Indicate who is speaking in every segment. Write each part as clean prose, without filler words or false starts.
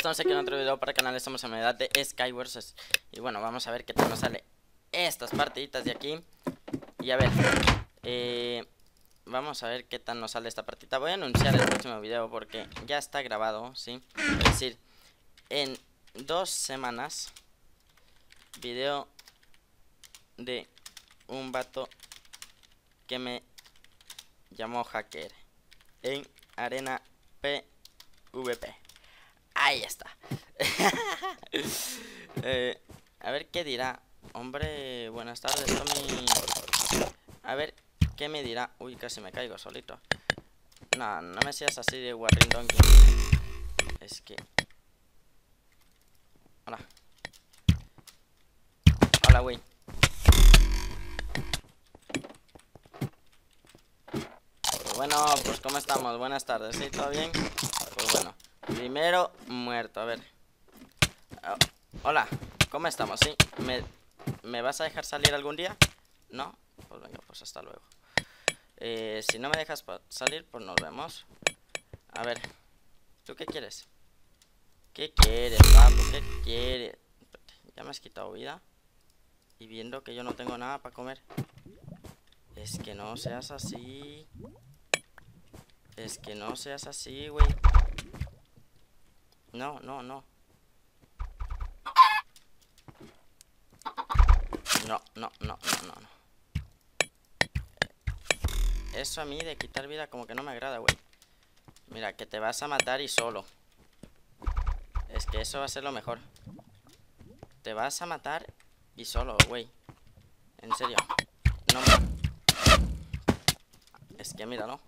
Speaker 1: estamos aquí en otro video para el canal. Estamos en la edad de Skywars. Y bueno, vamos a ver qué tal nos sale estas partiditas de aquí. Y a ver, vamos a ver qué tal nos sale esta partida. Voy a anunciar el próximo video porque ya está grabado, ¿sí? Es decir, en 2 semanas, video de un vato que me llamó hacker en arena PvP. Ahí está. A ver qué dirá. Hombre, buenas tardes, Tommy. A ver qué me dirá. Uy, casi me caigo solito. No, no me seas así de Warring Donkey. Es que... Hola. Hola, güey. Pues bueno, pues ¿cómo estamos? Buenas tardes, ¿sí? ¿Todo bien? Pues bueno, primero muerto, a ver. Hola, ¿cómo estamos? ¿Sí? ¿Me vas a dejar salir algún día? ¿No? Pues venga, pues hasta luego. Si no me dejas salir, pues nos vemos. A ver, ¿tú qué quieres? ¿Qué quieres, papu? ¿Qué quieres? Ya me has quitado vida. Y viendo que yo no tengo nada para comer. Es que no seas así. Es que no seas así, güey. No, no, no. No, no, no, no, no, no. Eso a mí de quitar vida como que no me agrada, güey. Mira, que te vas a matar y solo. Es que eso va a ser lo mejor. Te vas a matar y solo, güey. En serio. No me... Es que míralo.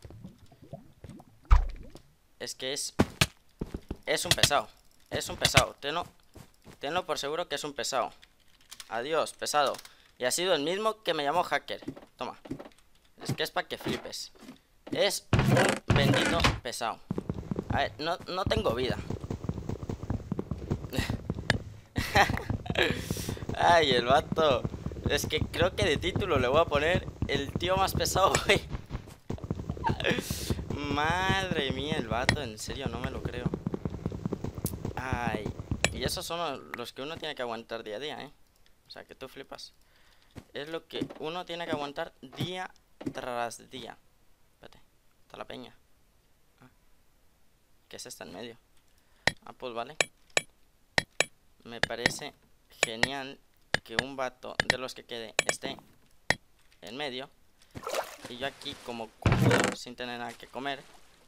Speaker 1: Es que es un pesado. Es un pesado. Tenlo por seguro que es un pesado. Adiós, pesado. Y ha sido el mismo que me llamó hacker. Toma. Es que es para que flipes. Es un bendito pesado. A ver, no tengo vida. Ay, el vato. Es que creo que de título le voy a poner el tío más pesado, güey. Madre mía, el vato, en serio, no me lo creo. Ay, y esos son los que uno tiene que aguantar día a día, ¿eh? O sea, que tú flipas. Es lo que uno tiene que aguantar día tras día. Espérate, está la peña. ¿Qué es esta en medio? Ah, pues vale. Me parece genial que un vato de los que quede esté en medio. Y yo aquí como cojudo, sin tener nada que comer.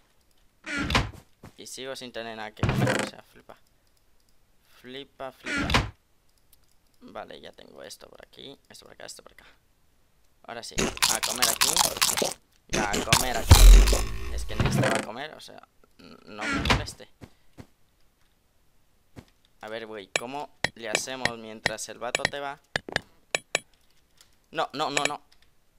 Speaker 1: Y sigo sin tener nada que comer, o sea, flipa. Flipa, flipa. Vale, ya tengo esto por aquí, esto por acá, esto por acá. Ahora sí, a comer aquí. Y a comer aquí. Es que necesitaba comer, o sea, no me moleste. A ver, güey, ¿cómo le hacemos mientras el vato te va? No, no, no, no.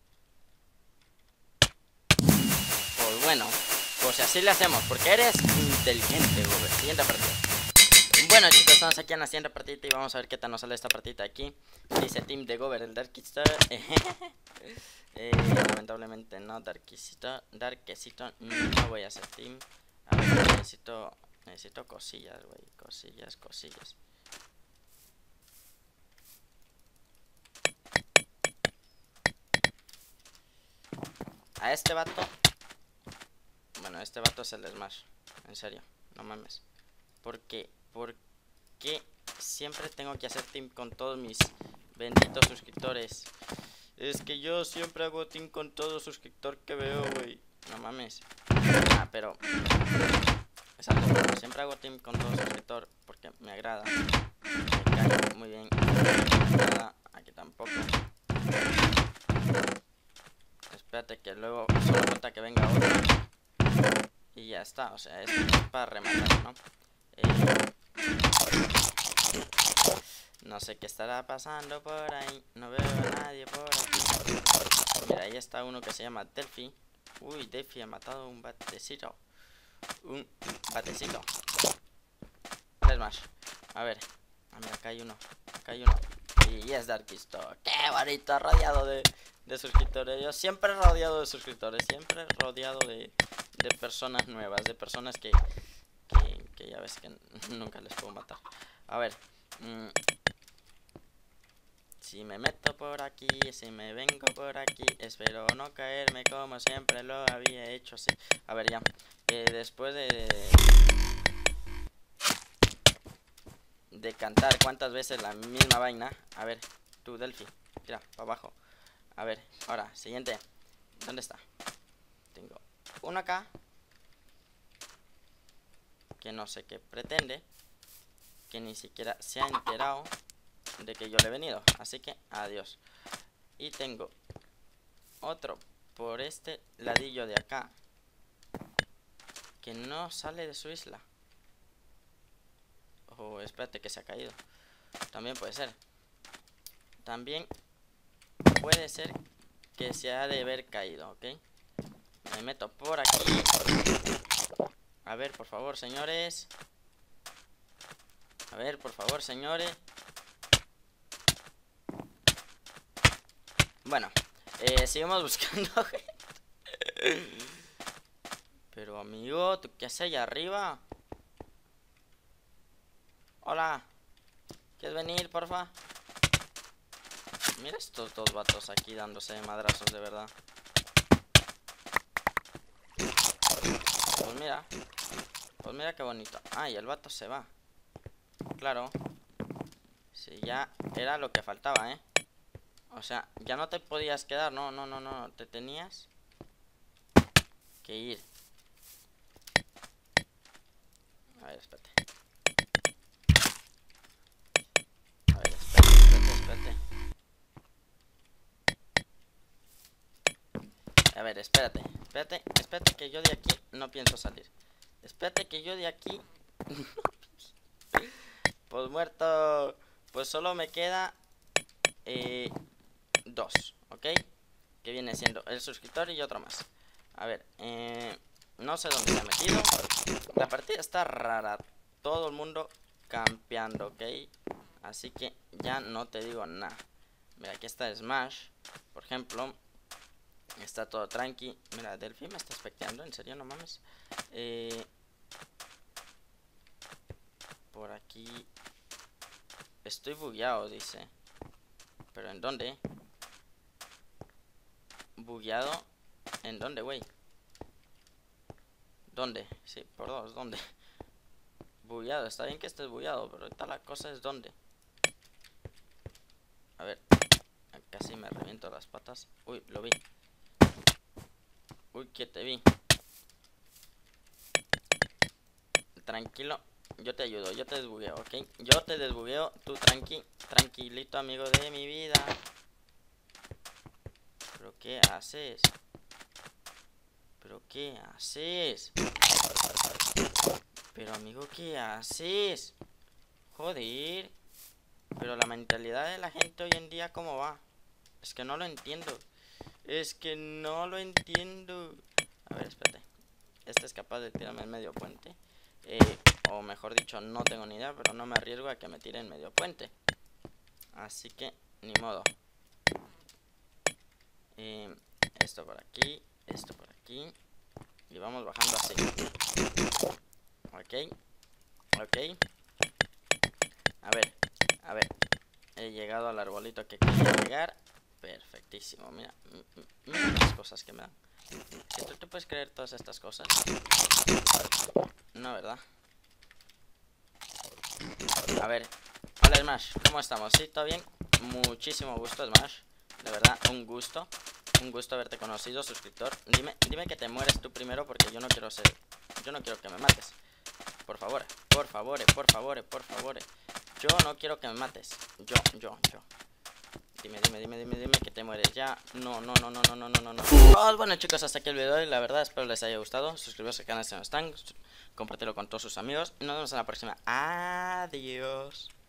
Speaker 1: Pues bueno, pues así le hacemos, porque eres inteligente, güey. Siguiente partida. Bueno, chicos, estamos aquí en la siguiente partida y vamos a ver qué tal nos sale esta partida aquí. Dice Team de Gover, el Darkistar. Lamentablemente no, Darkistar. No voy a hacer Team. A ver, necesito cosillas, güey. Cosillas. A este vato. Bueno, este vato es el Smash. En serio, no mames. ¿Por qué siempre tengo que hacer team con todos mis benditos suscriptores? Es que yo siempre hago team con todo suscriptor que veo, güey. No mames. Ah, pero... Exacto, siempre hago team con todo suscriptor porque me agrada. Me cae muy bien. Nada, aquí tampoco. Espérate que luego solo falta que venga otro. Y ya está, o sea, es para rematar, ¿no? No sé qué estará pasando por ahí. No veo a nadie por aquí. Mira, ahí está uno que se llama Delphi. Uy, Delphi ha matado un batecito. Un batecito. Es más. A ver. Ah, mira, acá hay uno. Y es Darkistar. Qué bonito, rodeado de suscriptores. Yo siempre rodeado de suscriptores. Siempre rodeado de personas nuevas. De personas que que ya ves que nunca les puedo matar. A ver. Si me meto por aquí, si me vengo por aquí, espero no caerme como siempre lo había hecho. Sí. A ver, ya. Después de cantar cuántas veces la misma vaina. A ver, tú, Delphi, tira, para abajo. A ver, ahora, siguiente. ¿Dónde está? Tengo uno acá, que no sé qué pretende, que ni siquiera se ha enterado de que yo le he venido, así que adiós. Y tengo otro por este ladillo de acá, que no sale de su isla. Oh, espérate, que se ha caído. También puede ser. También puede ser que se ha de haber caído, ¿ok? Me meto por aquí. A ver, por favor, señores. A ver, por favor, señores. Bueno, seguimos buscando gente. Pero amigo, ¿tú qué haces allá arriba? Hola. ¿Quieres venir, porfa? Mira estos dos vatos aquí dándose madrazos de verdad. Pues mira qué bonito. Ah, y el vato se va. Claro. Sí, ya era lo que faltaba, ¿eh? O sea, ya no te podías quedar. No, no, no, no. Te tenías que ir. A ver, espérate. A ver, espérate. A ver, espérate que yo de aquí no pienso salir. Espérate que yo de aquí pues muerto. Pues solo me queda dos, ¿ok? Que viene siendo el suscriptor y otro más. A ver, no sé dónde se ha metido. La partida está rara. Todo el mundo campeando, ¿ok? Así que ya no te digo nada. Mira, aquí está Smash, por ejemplo. Está todo tranqui. Mira, Delphi me está especteando, en serio, no mames. Por aquí estoy bugueado, dice. ¿Pero en dónde? ¿Bugueado? ¿En dónde, güey? ¿Dónde? Sí, por dos, ¿dónde? Bugueado, está bien que estés bugueado, pero ahorita la cosa es dónde. A ver, casi me reviento las patas. Uy, lo vi. Uy, que te vi. Tranquilo, yo te ayudo, yo te desbugueo, ¿ok? Yo te desbugueo, tú tranquilito, amigo de mi vida. ¿Pero qué haces? ¿Pero qué haces? Pero amigo, ¿qué haces? Joder. Pero la mentalidad de la gente hoy en día, ¿cómo va? Es que no lo entiendo. Es que no lo entiendo. A ver, espérate. Este es capaz de tirarme en medio puente. O mejor dicho, no tengo ni idea, pero no me arriesgo a que me tire en medio puente. Así que, ni modo. Esto por aquí, esto por aquí. Y vamos bajando así. Ok. Ok. A ver. He llegado al arbolito que quería llegar. Perfectísimo. Mira, mira las cosas que me dan. Si tú te puedes creer todas estas cosas. No, ¿verdad? A ver. Hola, Smash. ¿Cómo estamos? ¿Sí? ¿Todo bien? Muchísimo gusto, Smash. De verdad, un gusto. Un gusto haberte conocido, suscriptor. Dime que te mueres tú primero porque yo no quiero ser... Yo no quiero que me mates. Por favor, por favor. Yo no quiero que me mates. Yo. Dime que te mueres ya. No. Pues bueno, chicos, hasta aquí el video. Y la verdad, espero les haya gustado. Suscribiros al canal si no están. Compártelo con todos sus amigos. Y nos vemos en la próxima. Adiós.